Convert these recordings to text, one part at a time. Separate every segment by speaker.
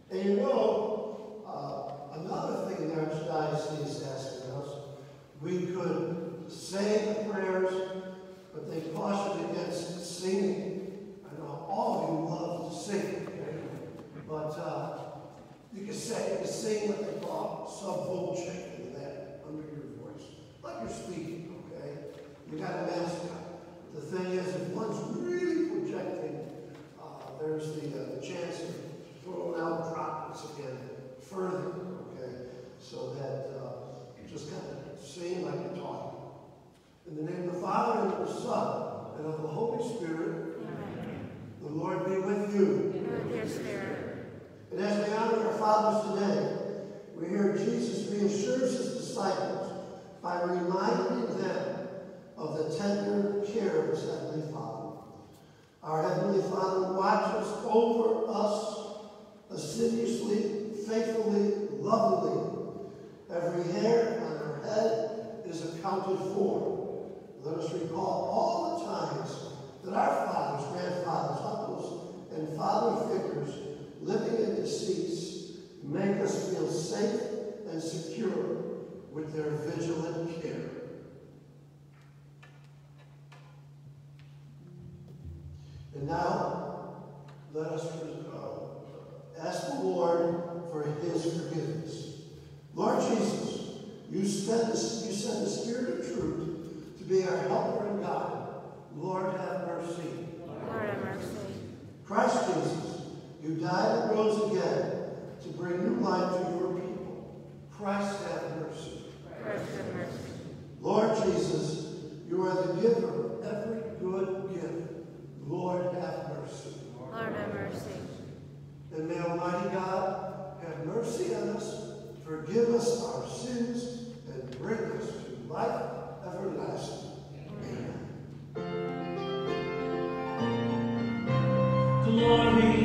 Speaker 1: And you know, another thing the Archdiocese is asking us, we could say the prayers, but they caution against singing. I know all of you love to sing, okay? But you can sing what they call sub-voce, that under your voice, like you're speaking, okay? You got a mask up. The thing is, if one's really projecting, there's the chance of throwing out droplets again further, okay? So that you just kind of sing like you're talking. In the name of the Father, and of the Son, and of the Holy Spirit, amen. The Lord be with you. And with your spirit. And as we honor our fathers today, we hear Jesus reassures his disciples by reminding them of the tender care of his Heavenly Father. Our Heavenly Father watches over us assiduously, faithfully, lovingly. Every hair on our head is accounted for. Let us recall all the times that our fathers, grandfathers, uncles, and father figures, living and deceased, make us feel safe and secure with their vigilant care. And now, let us ask the Lord for his forgiveness. Lord Jesus, you send the Spirit of truth to be our helper and guide. Lord, have mercy.
Speaker 2: Lord, have mercy.
Speaker 1: Christ Jesus, you died and rose again to bring new life to your people. Christ, have mercy.
Speaker 2: Christ, have mercy.
Speaker 1: Lord Jesus, you are the giver of every good gift. Lord, have mercy.
Speaker 2: Lord, have mercy.
Speaker 1: And may Almighty God have mercy on us, forgive us our sins, and bring us to life everlasting. Amen.
Speaker 3: Glory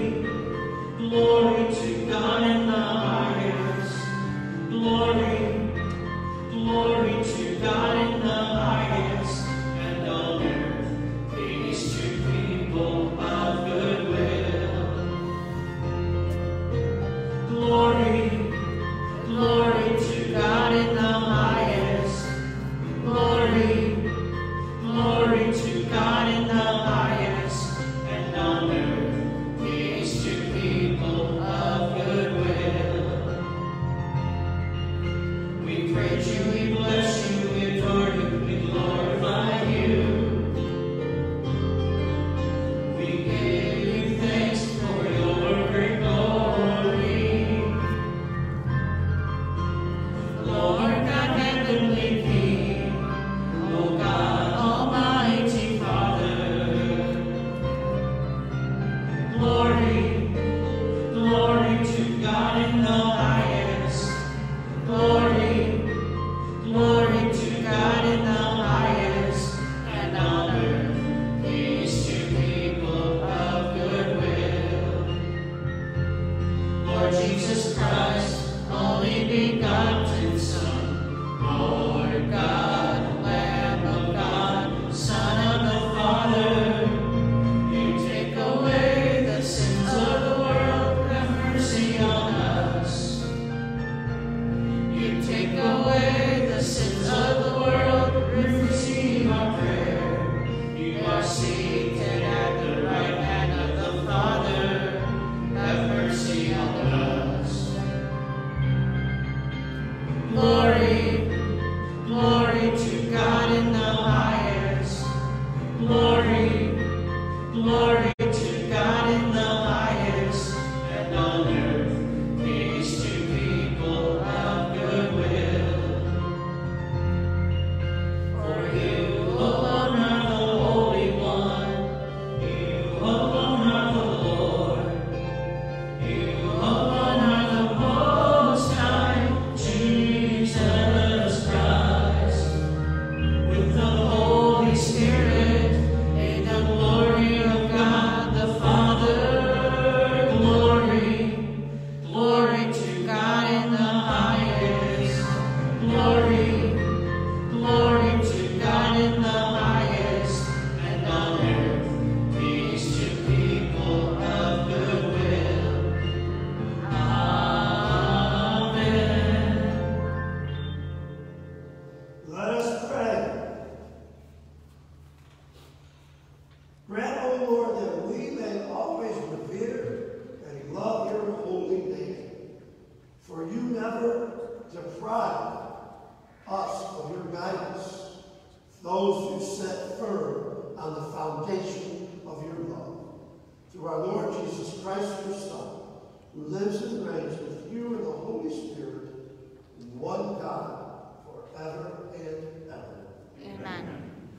Speaker 1: Christ, your Son, who lives and reigns with you in the Holy Spirit, in one God, forever and ever.
Speaker 2: Amen.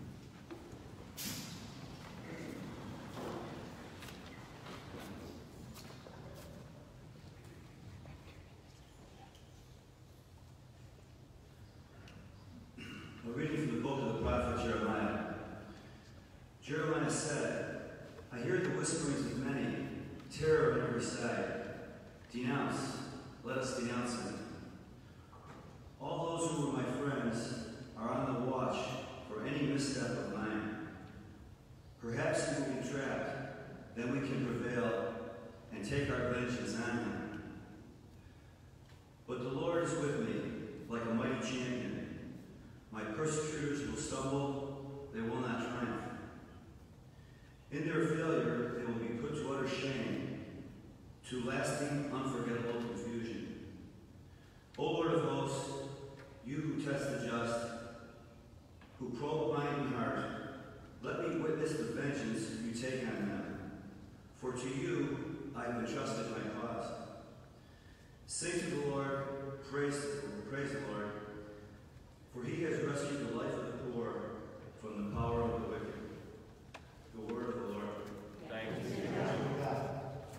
Speaker 3: A reading from the book of the prophet Jeremiah. Jeremiah said, I hear the whisperings of many, terror on every side. Denounce, let us denounce him. All those who were my friends are on the watch for any misstep of mine. Perhaps he will be trapped, then we can prevail and take our vengeance on him. But the Lord is with me like a mighty champion. My persecutors will stumble, they will not triumph. In their failure, they will be put to utter shame, to lasting, unforgettable confusion. O Lord of hosts, you who test the just, who probe mind and heart, let me witness the vengeance you take on them. For to you I have entrusted my cause. Sing to the Lord, praise the Lord, for he has rescued the life of the poor from the power of the wicked. The word of the Lord.
Speaker 4: Thanks be to
Speaker 1: Amen.
Speaker 4: God.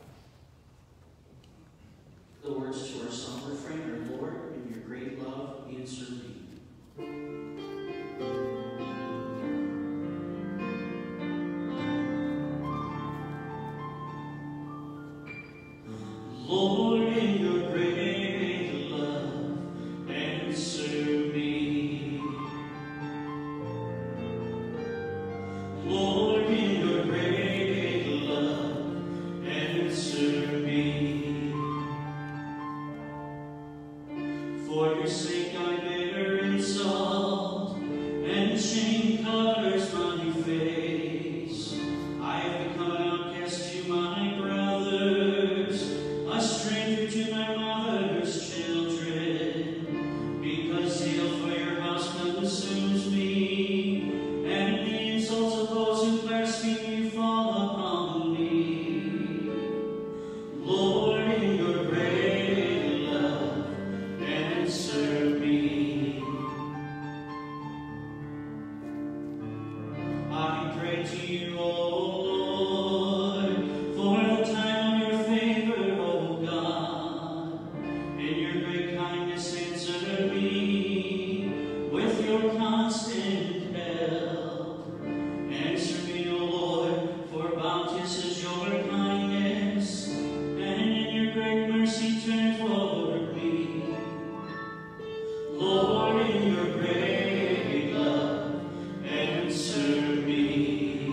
Speaker 4: The words to our song refrain are, Lord, in your great love, answer me. Lord, in your great love, answer me. Lord, in your great love, answer me. For your sake I bear insult, and shame covers my face. I have become an outcast to my brothers, a stranger to my mother's children, because zeal for your house consumes me, and the insults of those who blaspheme you fall upon me. Lord, in your great love, answer me. I pray to you, O Lord, for the time of your favor, O God. In your great kindness answer me with your constant help. Answer me, O Lord, for bounteous is your kindness, and in your great mercy turn toward me. Lord, in your great love, answer me.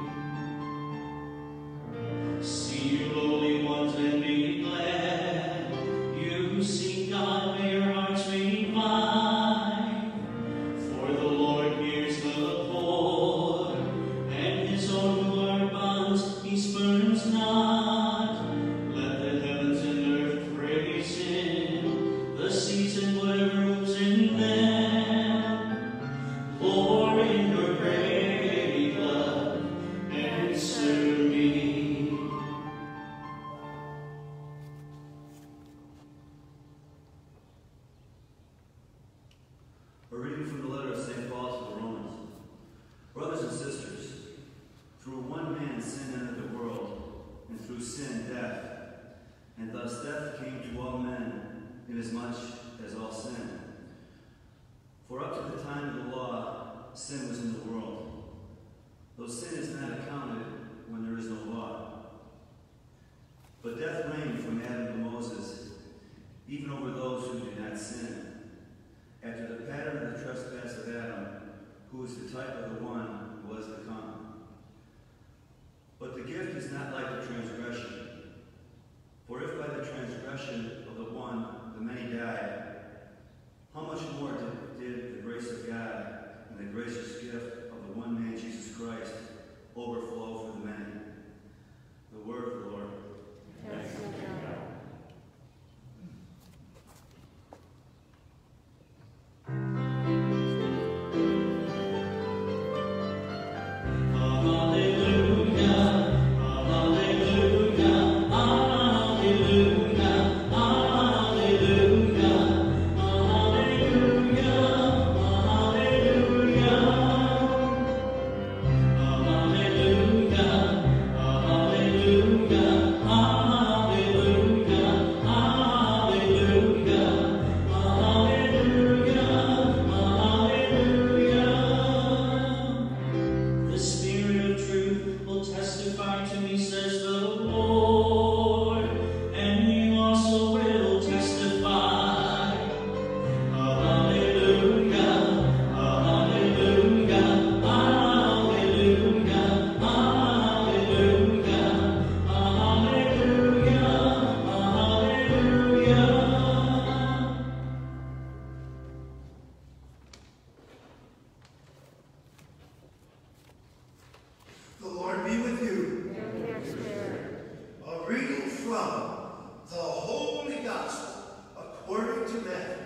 Speaker 4: See you, lowly ones, and be glad. You who seek God, may your hearts revive. For the Lord hears the poor, and his own who are bonds he spurns not. Let the heavens and earth praise him, the seas and whatever moves in them. Lord, in your great love, answer me.
Speaker 3: A reading from the letter of St. Paul to the Romans. Brothers and sisters, through one man sin entered the world, and through sin death. And thus death came to all men, inasmuch as all sinned. For up to the time of the law, sin was in the world, though sin is not accounted when there is no law. But death reigned from Adam to Moses, even over those who did not sin, after the pattern of the trespass of Adam, who is the type of the one who was to come. But the gift is not like the transgression. For if by the transgression of the one the many died, how much more did the grace of God and the gracious gift of the one man Jesus Christ overflow for the many? The word of the Lord.
Speaker 2: Thanks be to God.
Speaker 4: Alleluia, alleluia, alleluia.
Speaker 1: from the Holy Gospel according to Matthew.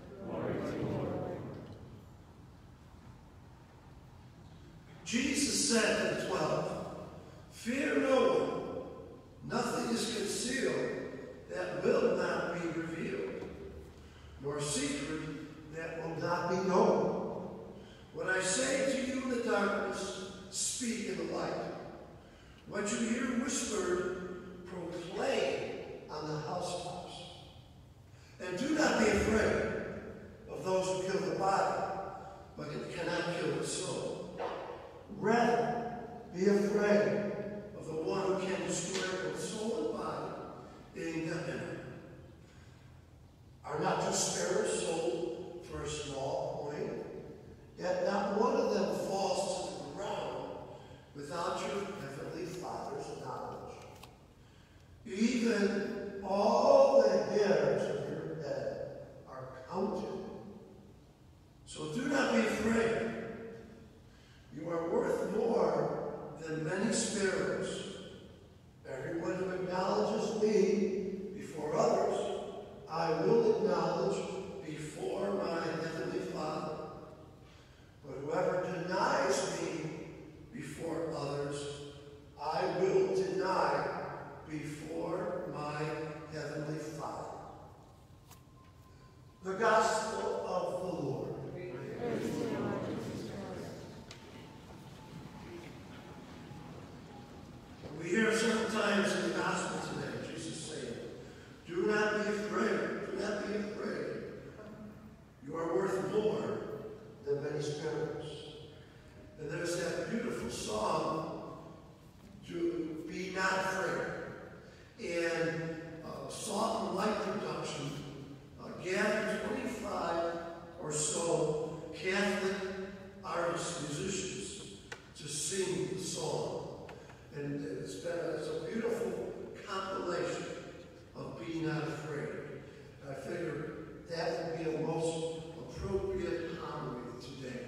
Speaker 1: Jesus said to the 12, "Fear no one. Nothing is concealed that will not be revealed, nor secret that will not be known. What I say to you in the darkness, speak in the light. What you hear whispered, proclaim on the housetops. And do not be afraid of those who kill the body, but cannot kill the soul. Rather, be afraid of the one who can destroy both soul and body in Gehenna. Are not two sparrows sold for a small coin? Yet not one of them falls to the ground without your heavenly Father's knowledge. Even all the hairs of your head are counted. So do not be afraid. You are worth more than many sparrows. Everyone who acknowledges me before others, I will acknowledge before my heavenly Father. But whoever denies me before others, I will deny before my heavenly Father." The Gospel of the Lord. We hear several times in the Gospel today, Jesus saying, "Do not be afraid, do not be afraid. You are worth more than many sparrows." And there's that beautiful song, "To Be Not Afraid." And Salt and Light Production gathered 25 or so Catholic artists, musicians, to sing the song. And it's a beautiful compilation of "Be Not Afraid." I figured that would be a most appropriate homily today.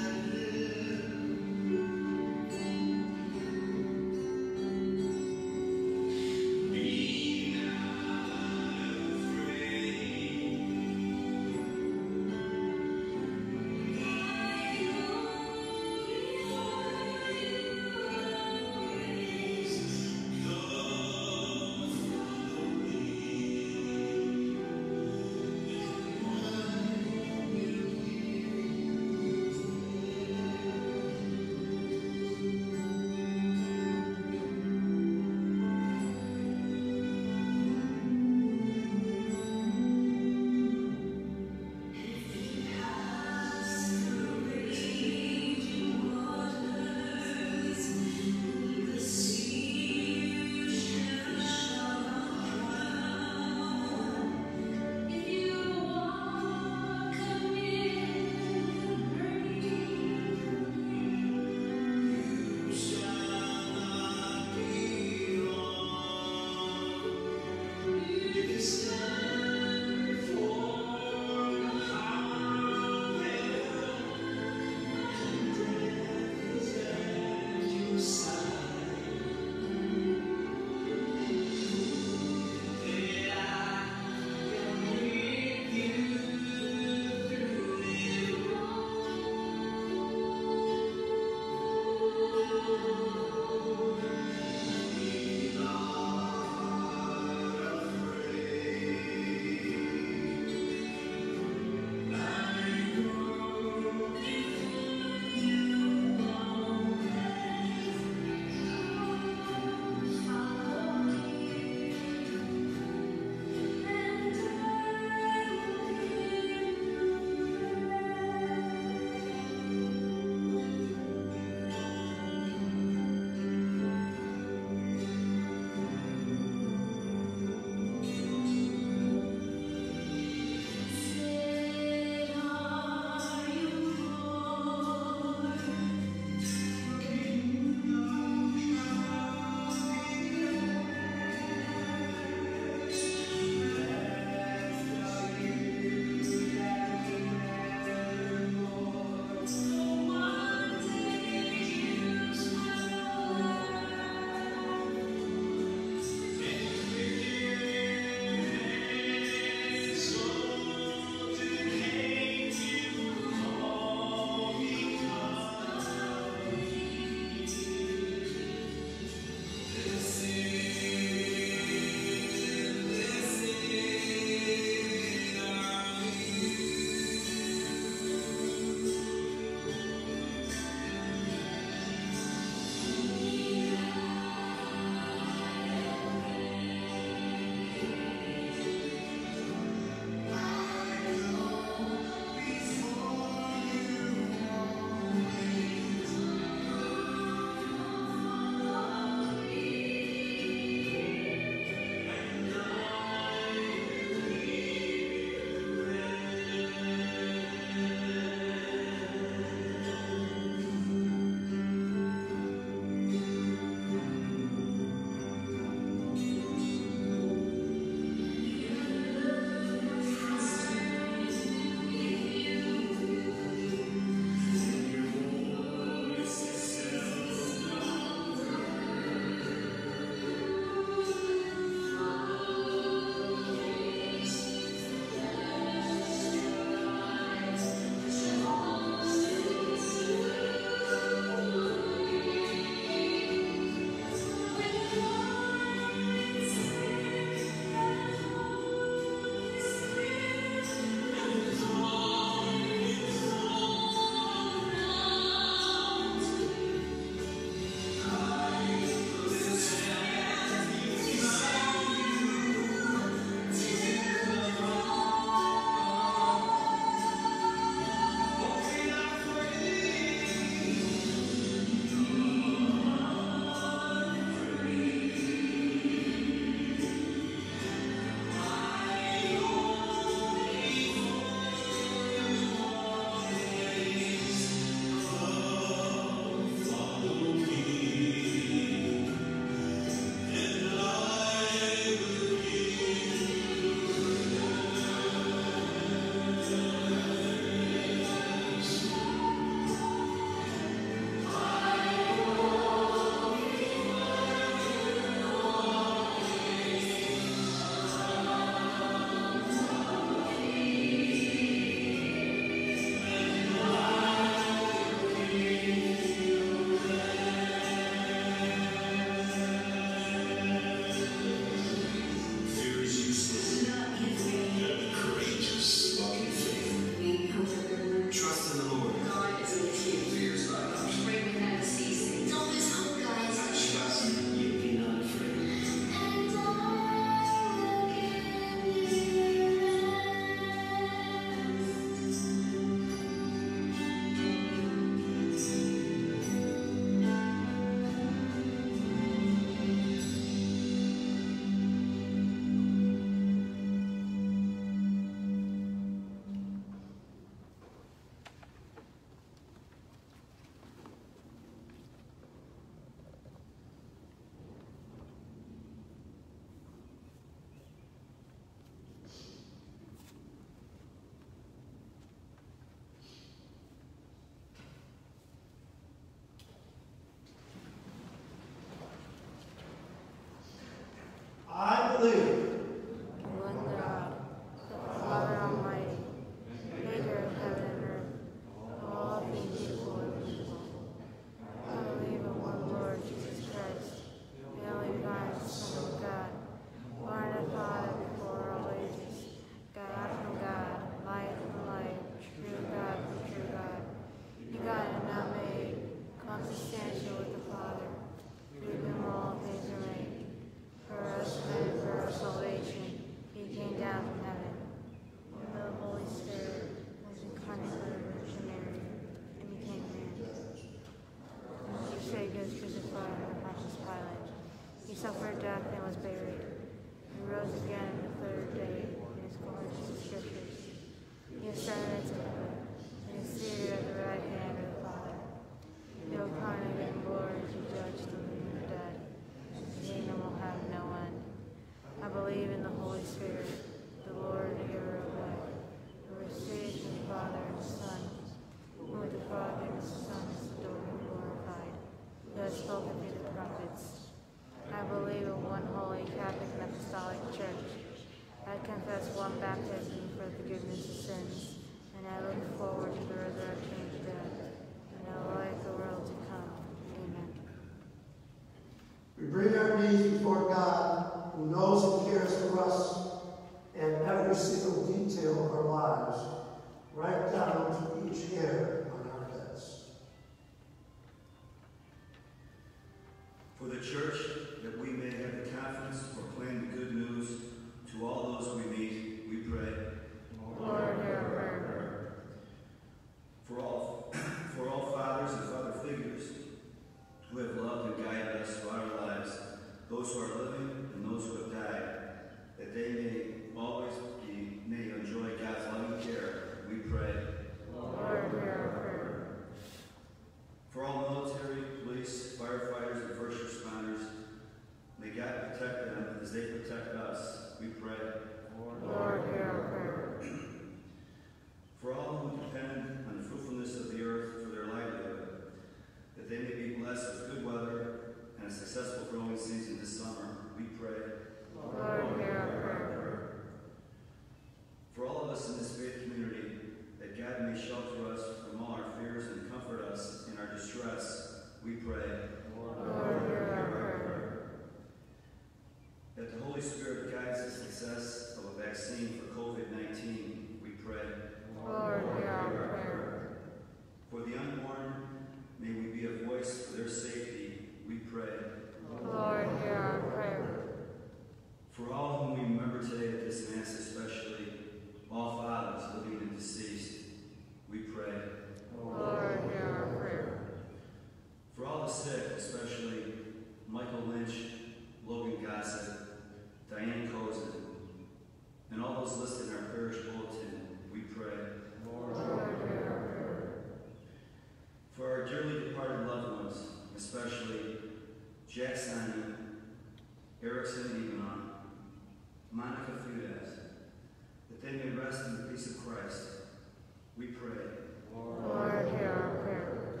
Speaker 3: the church, that we may have the confidence to proclaim the good news to all those we meet, we pray.
Speaker 2: Lord, hear our prayer.
Speaker 3: For all fathers and father figures who have loved and guided us throughout our lives, those who are living and those who have died, that they may enjoy God's loving care, we pray.
Speaker 2: Lord, hear our prayer.
Speaker 3: For all military, police, firefighters, and first responders, may God protect them as they protect us, we pray.
Speaker 2: Lord, hear our prayer.
Speaker 3: For all who depend on the fruitfulness of the earth for their livelihood, that they may be blessed with good weather and a successful growing season this summer, we pray.
Speaker 2: Lord, hear our prayer.
Speaker 3: For all of us in this faith community, that God may shelter us from all our fears and comfort us in our distress, we pray.
Speaker 2: Lord, hear our prayer.
Speaker 3: That the Holy Spirit guides the success of a vaccine for COVID-19, we pray.
Speaker 2: Lord, hear our prayer.
Speaker 3: For the unborn, may we be a voice for their safety, we pray.
Speaker 2: Lord, hear our prayer.
Speaker 3: For all whom we remember today at this Mass, especially all fathers, living and deceased, we pray.
Speaker 2: Lord, hear our prayer.
Speaker 3: For all the sick, especially Michael Lynch, Logan Gossett, Diane Cozen, and all those listed in our parish bulletin, we pray.
Speaker 2: Lord, hear our prayer.
Speaker 3: For our dearly departed loved ones, especially Jack Simon, Erickson Evenon, Monica Fudez, that they may rest in the peace of Christ, we pray.
Speaker 2: Lord, hear our prayer.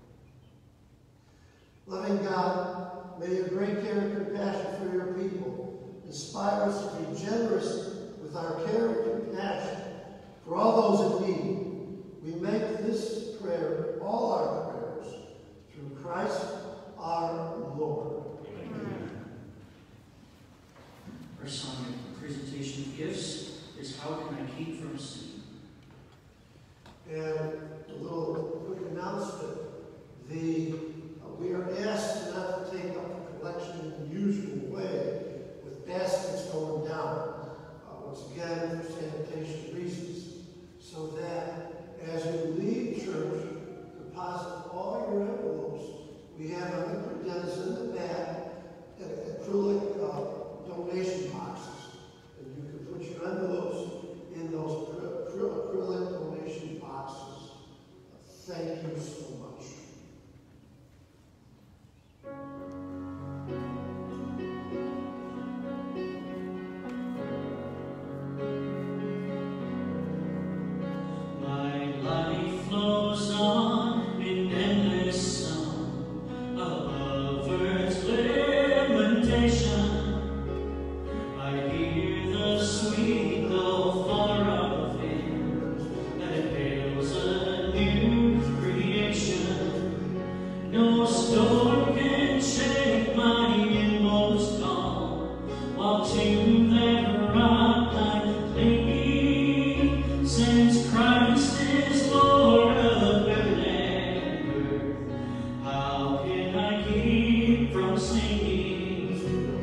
Speaker 1: Loving God, may your great care and compassion for your people inspire us to be generous with our care and compassion for all those in need. We make this prayer, all our prayers, through Christ our Lord.
Speaker 2: Amen.
Speaker 4: Our song of presentation of gifts is How Can I Keep From Sinning?
Speaker 1: And a little quick announcement. We are asked not to take up the collection in the usual way with baskets going down. Once again, for sanitation reasons. So that as you leave church, deposit all your envelopes. We have on the credenza in the back acrylic donation boxes. And you can put your envelopes in those acrylic donation boxes. Thank you so much.
Speaker 4: My life flows on in endless song above earth's lamentation. I hear the sweet though far off hymn that hails a new creation. No storm can shake my inmost calm, while to that rock I'm clinging, since Christ is Lord of heaven and earth. How can I keep from singing?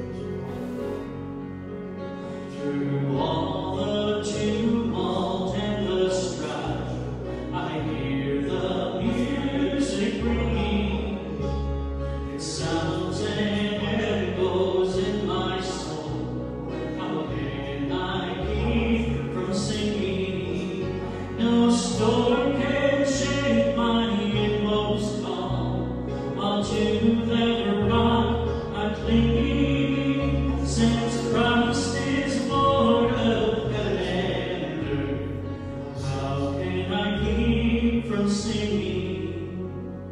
Speaker 4: Through all the tumult and the strife, I hear the music ringing. It sounds and echoes in my soul. How can I keep from singing? No storm can shake my inmost calm, while to that rock I'm clinging, since Christ is Lord of heaven and earth. How can I keep from singing?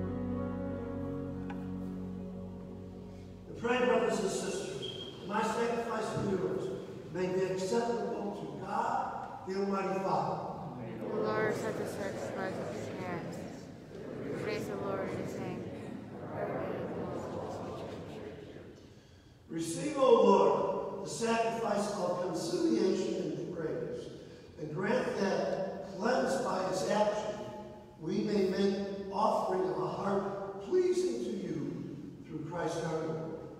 Speaker 1: Pray, brothers and sisters, my sacrifice and yours may be acceptable to God, the Almighty Father.
Speaker 2: The Lord set the sacrifice of his hands. Praise the Lord in his name.
Speaker 1: Receive, O Lord, the sacrifice of conciliation and praise, and grant that, cleansed by its action, we may make offering of a heart pleasing to you through Christ our Lord.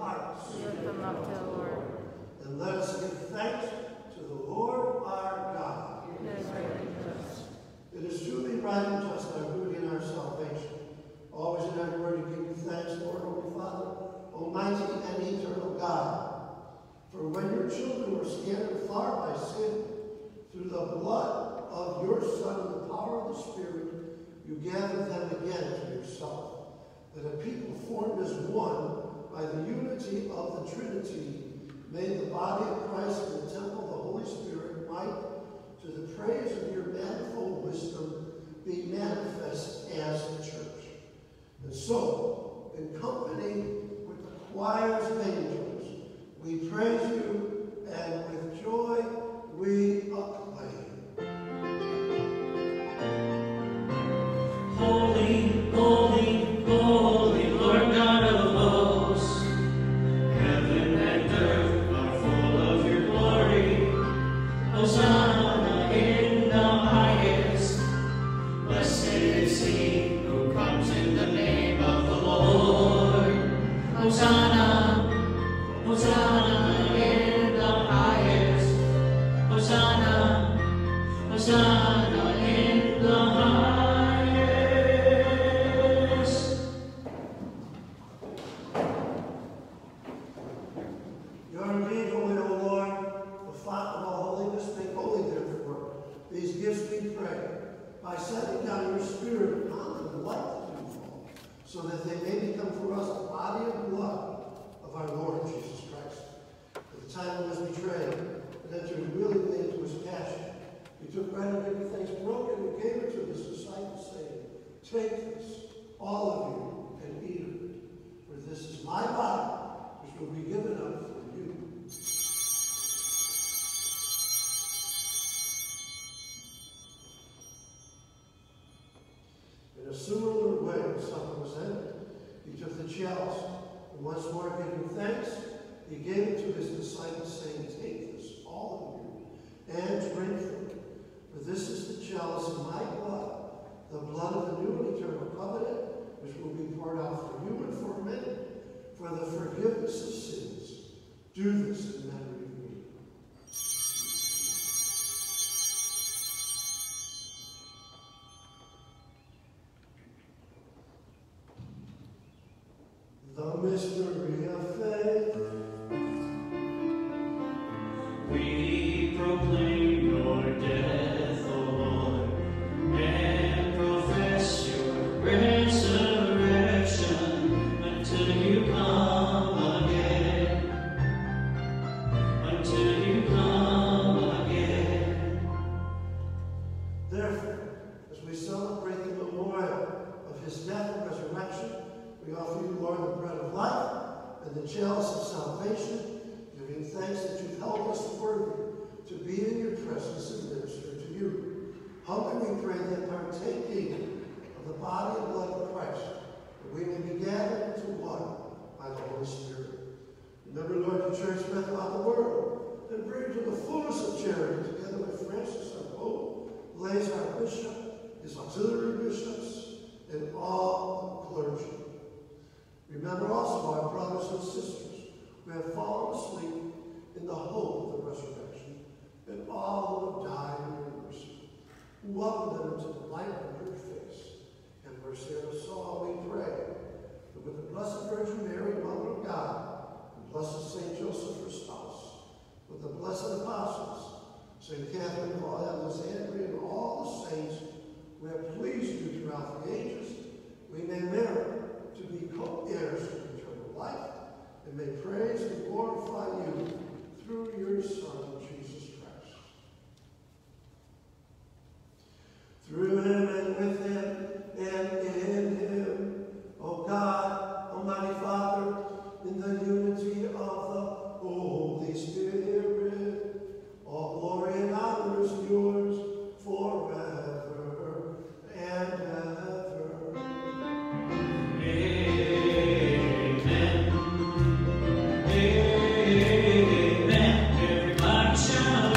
Speaker 1: hearts.
Speaker 2: We lift them up to the Lord.
Speaker 1: And let us give thanks to the Lord our God.
Speaker 2: It is right and just.
Speaker 1: It is truly right and just, our duty and our salvation. Always in every word to give you thanks, Lord, Holy Father, Almighty and eternal God. For when your children were scattered far by sin, through the blood of your Son and the power of the Spirit, you gathered them again to yourself, that a people formed as one by the unity of the Trinity made the body of Christ and the temple of the Holy Spirit might, to the praise of your manifold wisdom, be manifest as the church. And so, in company with the choirs of angels, we praise you, and with joy we acclaim.
Speaker 4: Holy, holy, holy, Lord God of hosts, heaven and earth are full of your glory. Hosanna in the highest. Blessed is he who comes in the name of the Lord. Hosanna, Hosanna in the highest. Hosanna, Hosanna in the highest.
Speaker 1: You are indeed holy, O Lord, the fount of all holiness. Make holy, therefore, these gifts we pray, by sending down your Spirit upon them like the dewfall, so that they may become for us the body and blood of our Lord Jesus Christ. At the time he was betrayed and entered willingly into his passion, he took bread and gave thanks broken and gave it to his disciples, saying, "Take this, all of you, and eat of it, for this is my body, which will be given up for you." In a similar way, when supper was ended, he took the chalice, and once more giving thanks, he gave it to his disciples, saying, "Take this, all of you, and drink from it. For this is the chalice of my blood, the blood of the new and eternal covenant, which will be poured out for you and for many, for the forgiveness of sins. Do this in memory of me." The mystery of faith.
Speaker 4: We proclaim your death, O Lord, and profess your resurrection until you come again. Until you come again.
Speaker 1: Therefore, as we celebrate the memorial of his death and resurrection, we offer you, Lord, the bread of life and the chalice of salvation, giving thanks that you've held us worthy to be in your presence and minister to you. Humbly we pray that partaking of the body and blood of Christ, that we may be gathered into one by the Holy Spirit. Remember, Lord, the church spread throughout the world, and bring to the fullness of charity, together with Francis our Pope, Blaise our Bishop, his auxiliary bishops, and all the clergy. Remember also our brothers and sisters who have fallen asleep in the hope of the resurrection, and all who have died in your mercy. Welcome them into the light of your face, and mercy on us all, we pray, that with the Blessed Virgin Mary, Mother of God, and blessed Saint Joseph, her spouse, with the blessed apostles, St. Catherine of Alexandria, and all the saints who have pleased you throughout the ages, we may merit to be co-heirs of eternal life, and may praise and glorify you through your Son, Jesus Christ. Through him and with him and in him, O God, Almighty Father, in the unity of the Holy Spirit, all glory and honor is yours forever and ever.
Speaker 4: Amen. Everybody shout.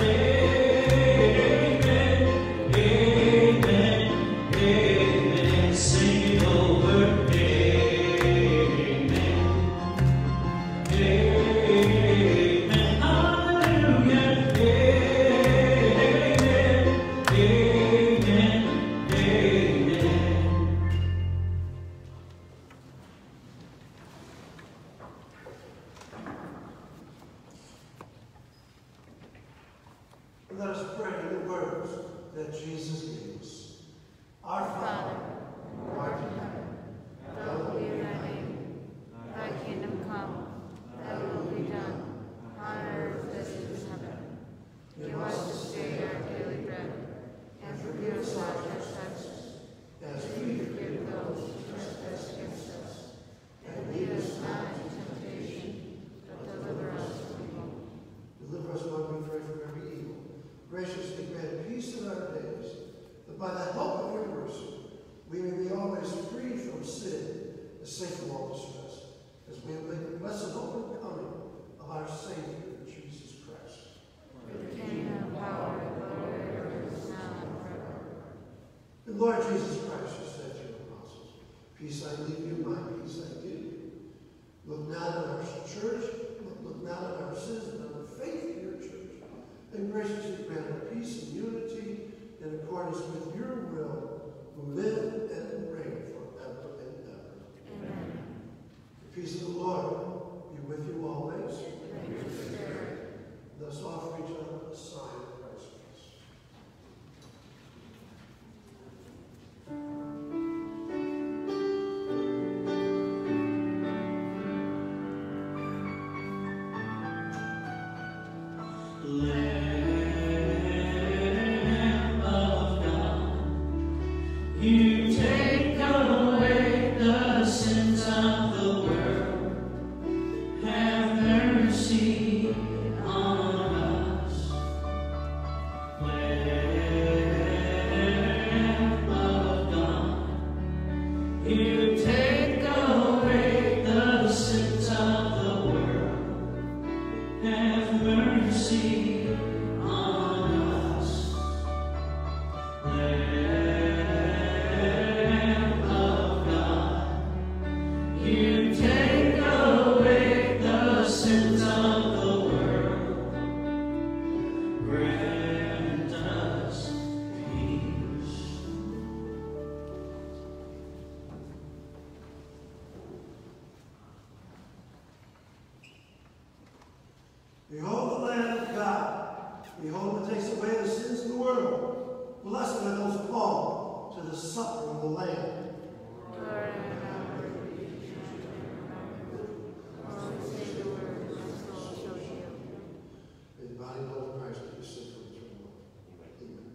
Speaker 1: let us pray the words that Jesus gave us. Our Father, who art in heaven,
Speaker 2: hallowed be thy name. Thy kingdom come, thy will be done, on earth as it is in heaven. Give us this day our daily bread, and forgive us our trespasses, as we forgive those who trespass against us. And lead us not into temptation, but deliver us from evil.
Speaker 1: Deliver us, Lord, we pray, from every evil. Graciously grant peace in our days, that by the help of your mercy, we may be always free from sin and safe from all distress, as we await the blessed hope and coming of our Savior, Jesus Christ.
Speaker 2: For the kingdom, power, and glory, is now and forever.
Speaker 1: The Lord Jesus Christ, who said to your apostles, peace I leave you, my peace I give you. Look not at our church, look not at our sins, but on the faith of your church, and graciously grant her peace and unity in accordance with your will, who live and reign forever and ever.
Speaker 2: Amen.
Speaker 1: The peace of the Lord be with you always.
Speaker 2: And with your spirit.
Speaker 1: Thus offer each other a sign of Christ's peace.
Speaker 4: Lamb of God, you take away the sins of the world. Have mercy on us. Lamb of God, you take away the sins of the world. Have mercy on us. Lamb of God, you take away the sins of the world. Grant us peace.
Speaker 1: Behold the Lamb of God. Behold who takes away the sins of the world. Blessed are those called to the supper of the Lamb.
Speaker 2: Lord, I am not worthy to be only say the word, and my soul shall heal.
Speaker 1: May the body and blood of Christ be saved from eternal life. Amen.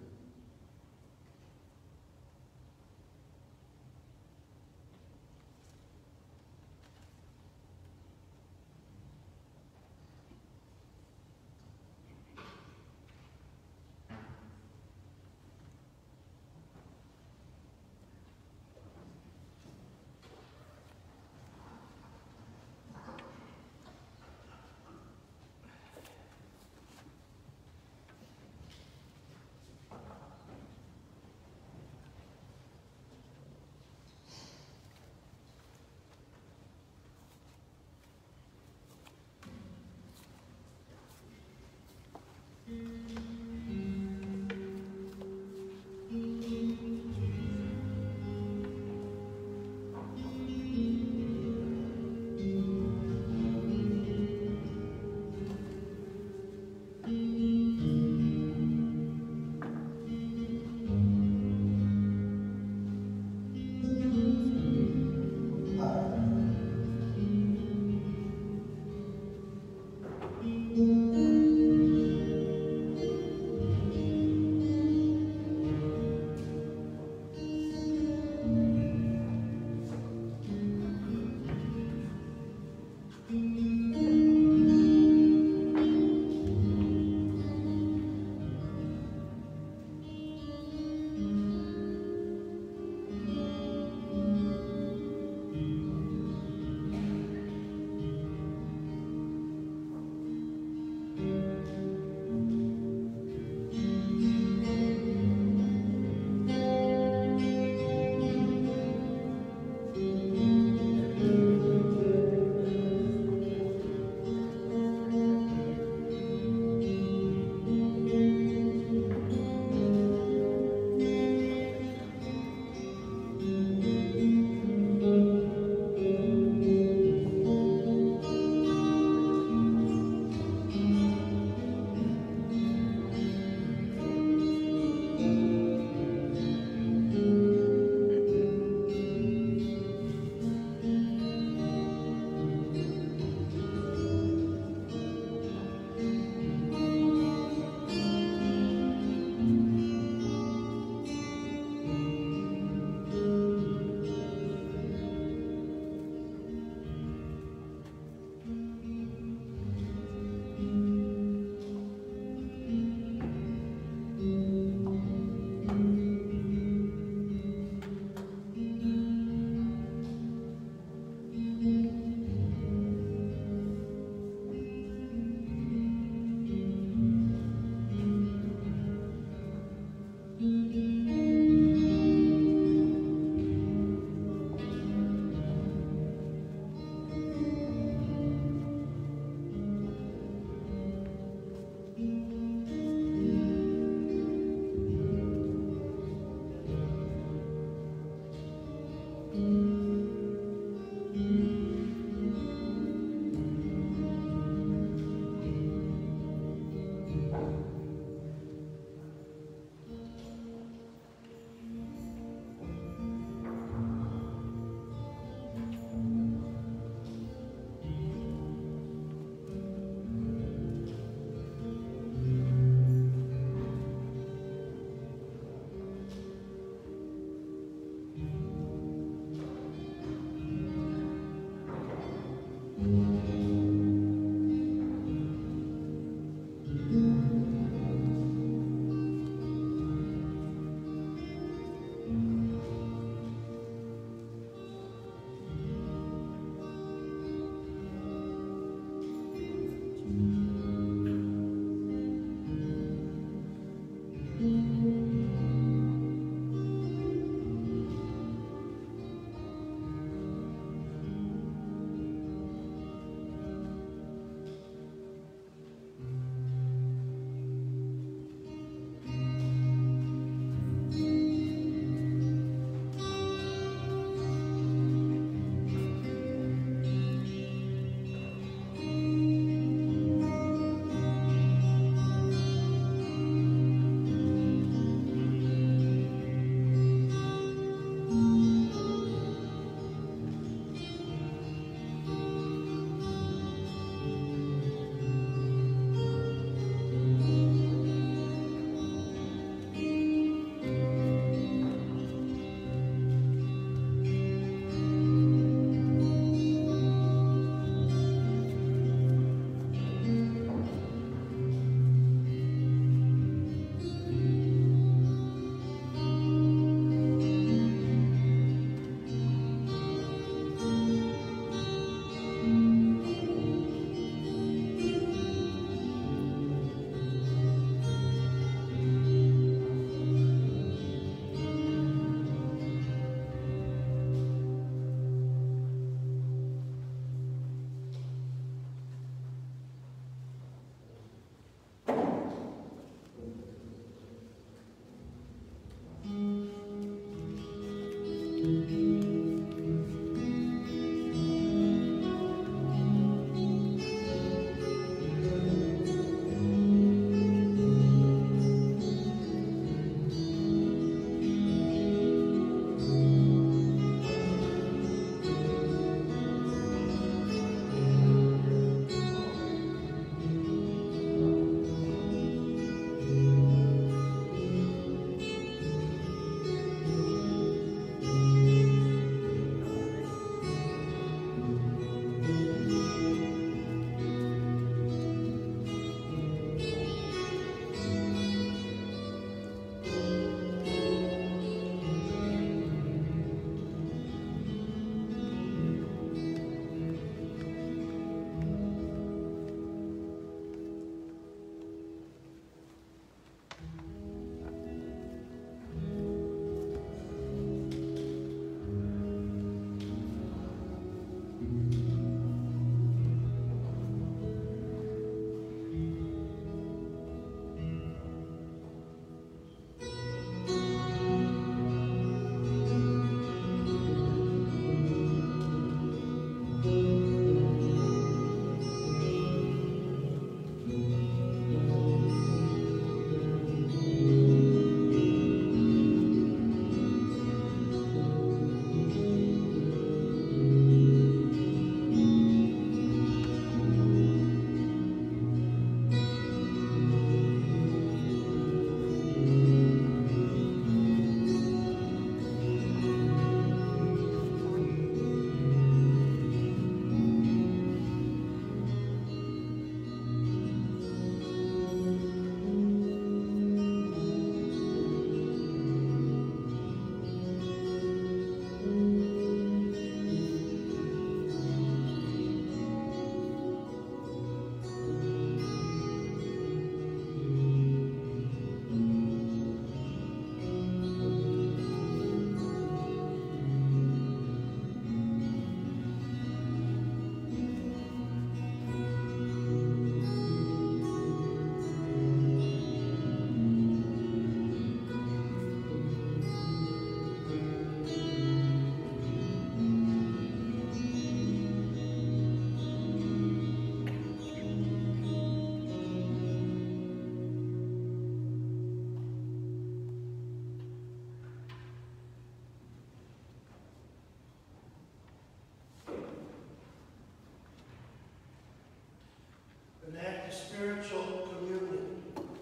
Speaker 1: an act of spiritual communion.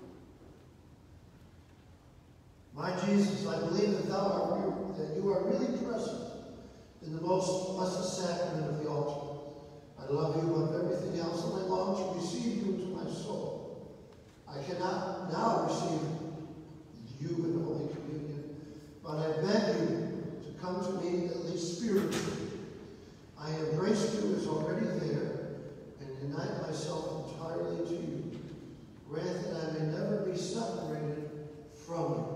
Speaker 1: My Jesus, I believe that that you are really present in the most blessed sacrament of the altar. I love you above everything else, and I long to receive you into my soul. I cannot now receive you in Holy Communion, but I beg you to come to me at least spiritually. I embrace you as already there, and unite myself entirely to you. Grant that I may never be separated from you.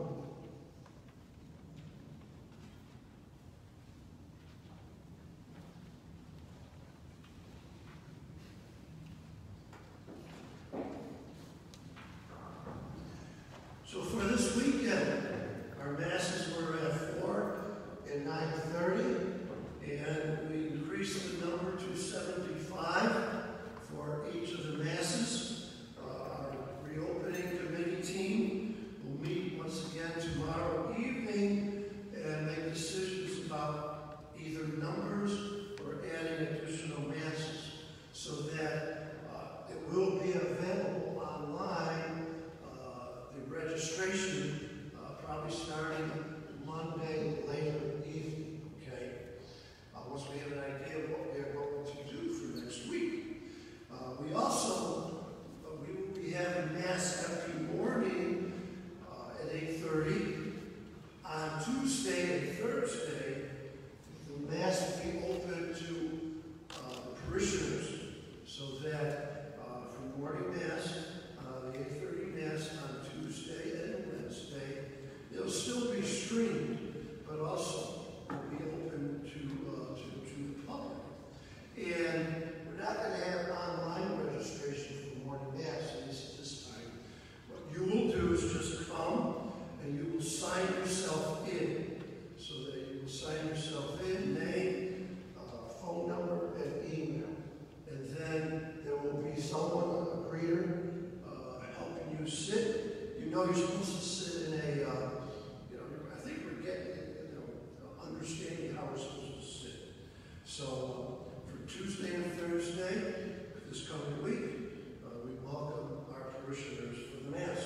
Speaker 1: So for this weekend, our masses were at 4 and 9:30, and we increased the number to 75 for each of the masses. Our reopening committee team will meet once again tomorrow evening and make decisions about either numbers or adding additional masses, so that it will be available online. Registration probably starting Monday later evening, okay? Once we have an idea of what we are going to do for next week. We also, we will be having Mass every morning at 8:30. On Tuesday and Thursday, the Mass will be open to the parishioners, so that for morning Mass, the 8:30 Mass on Tuesday and Wednesday, it'll still be streamed, but also will be open to the public. And we're not going to have online registration for morning Mass, at least at this time. What you will do is just come and you will sign yourself in, so that you will sign yourself in, name, phone number, and email. And then there will be someone, a greeter, helping you sit. You know you're supposed to sit in a, I think we're getting, understanding how we're supposed to sit. So for Tuesday and Thursday, this coming week, we welcome our parishioners for the Mass.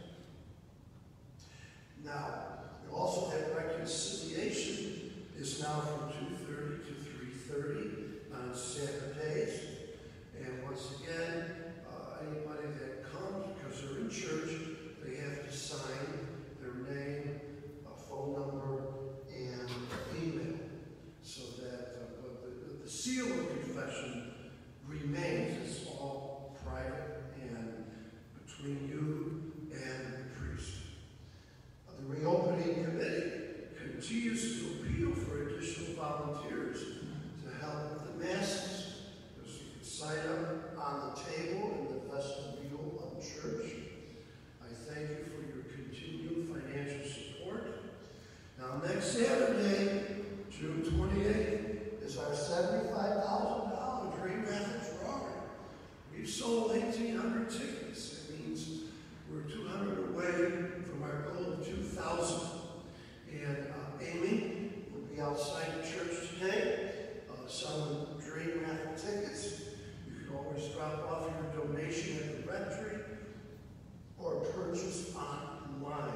Speaker 1: Now, you also have reconciliation is now from 2:30 to 3:30 on Saturdays. And once again, anybody that comes, because they're in church, they have to sign their name, phone number, and email, so that the seal of confession remains. It's all private and between you and the priest. The reopening committee continues to appeal for additional volunteers to help with the masses. So you can sign up on the table in the vestibule of church. I thank you for your continued financial support. Now, next Saturday, June 28th, is our $75,000 Dream Raffle drawing. We've sold 1,800 tickets. It means we're 200 away from our goal of 2,000. And Amy will be outside the church today selling Dream Raffle tickets. You can always drop off your donation at the rectory or purchase online.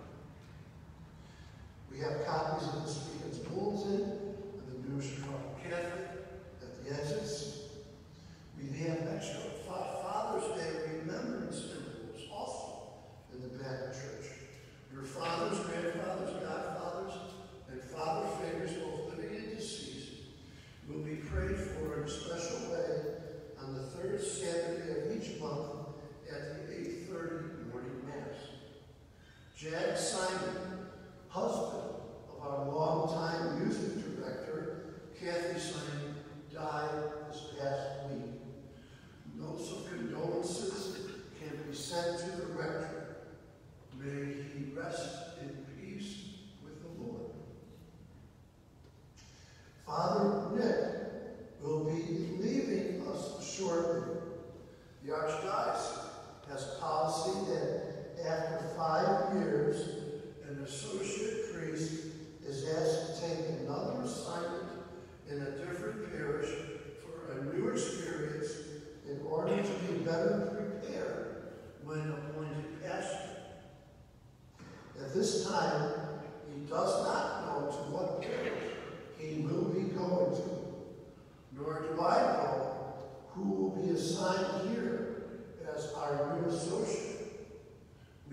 Speaker 1: We have copies of this weekend's bulletin and the New Chicago Catholic at the exits. We have extra Father's Day remembrance envelopes also in the back of church. Your fathers, grandfathers, godfathers, and father figures, both living and deceased, will be prayed for in a special way on the third Saturday of each month at the 8:30 morning Mass. Jag Simon, husband of our longtime music director, Kathy Simon, died this past week. Notes of condolences can be sent to the rector. May he rest in peace with the Lord. Father Nick will be leaving us shortly. The Archdiocese has a policy that after 5 years, an associate priest is asked to take another assignment in a different parish for a new experience in order to be better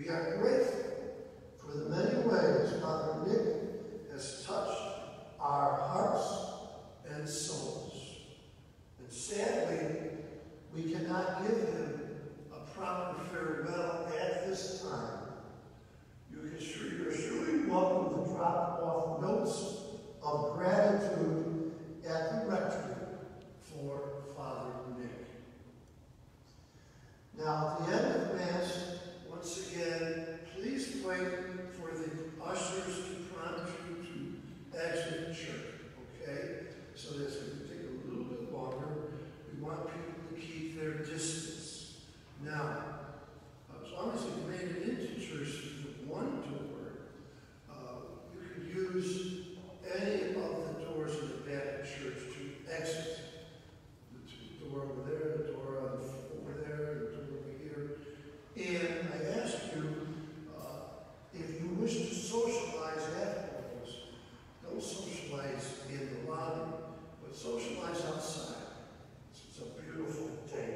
Speaker 1: We are grateful for the many ways Father Nick has touched our hearts and souls. And sadly, we cannot give him a proper farewell at this time. You're surely welcome to drop off notes of gratitude at the rectory for Father Nick. Now, at the end of Mass, once again, please wait for the ushers to prompt you to exit the church, okay? So that's going to take a little bit longer. We want people to keep their distance. Now, as long as you've made it into church through one door, you can use any of the doors in the back of church to exit. The door over there, the door over there, the door over here. And I ask you, if you wish to socialize afterwards, don't socialize in the lobby, but socialize outside. It's a beautiful day.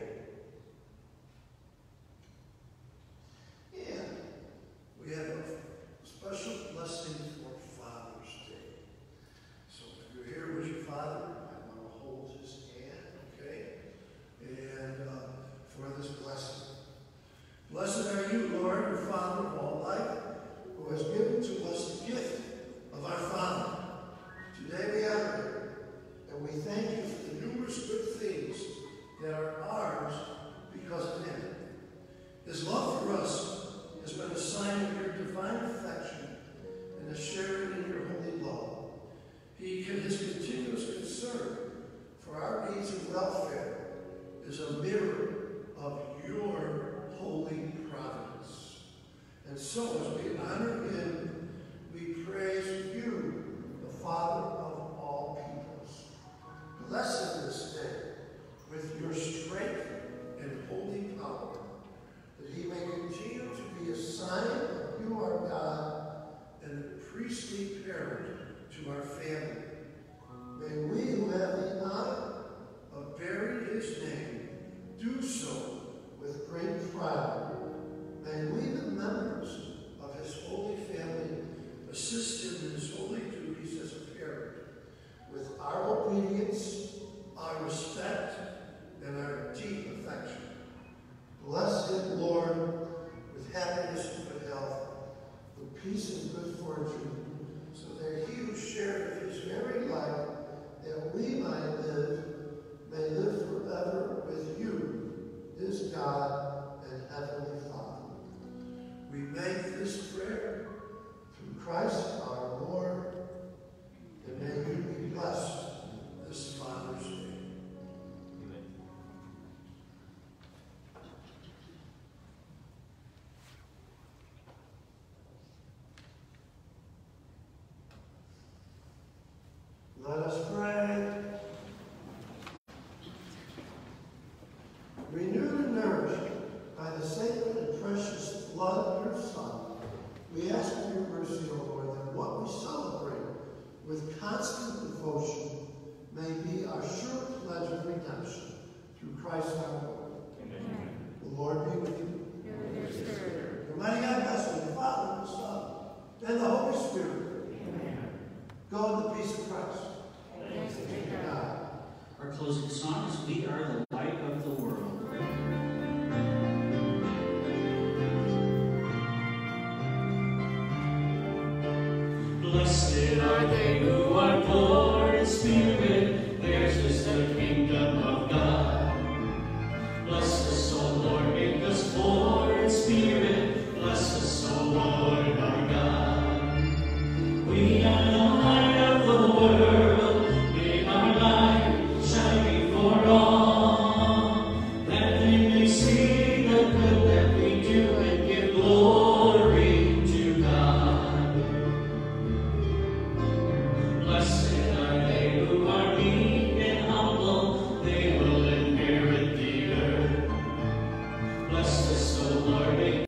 Speaker 1: And we have a special blessing for Father's Day. So if you're here with your father, I want to hold his hand, okay? And for this blessing. Blessed are you, Lord, our Father of all life, who has given to us the gift of our Father. Today we honor you, and we thank you for the numerous good things that are ours because of him. His love for us has been a sign of your divine affection and a sharing in your holy law. His continuous concern for our needs and welfare is a mirror of your holy providence. And so, as we honor him, we praise you, the Father of all peoples. Bless him this day with your strength and holy power, that he may continue to be a sign of you, our God, and a priestly parent to our family. May we who have the honor of bearing his name do so with great pride. May we, the members of his holy family, assist him in his holy duties as a parent, with our obedience, our respect, and our deep affection. Bless him, Lord, with happiness and good health, with peace and good fortune, so that he who shared his very life, that we might live, may live forever with you, his God and heavenly Father. We make this prayer through Christ our Lord, and may you be blessed this Father's Day. Let us pray. Renewed and nourished by the sacred and precious blood of your Son, we ask for your mercy, O Lord, that what we celebrate with constant devotion may be our sure pledge of redemption through Christ our Lord. Amen. The Lord be with you.
Speaker 2: And with your spirit.
Speaker 1: Almighty God bless you, the Father, and the Son, and the Holy Spirit.
Speaker 2: Amen.
Speaker 1: Go in the peace of Christ.
Speaker 2: Thanks be to God.
Speaker 4: Our closing song is We Are the Light of the World. Blessed are they who are poor in spirit.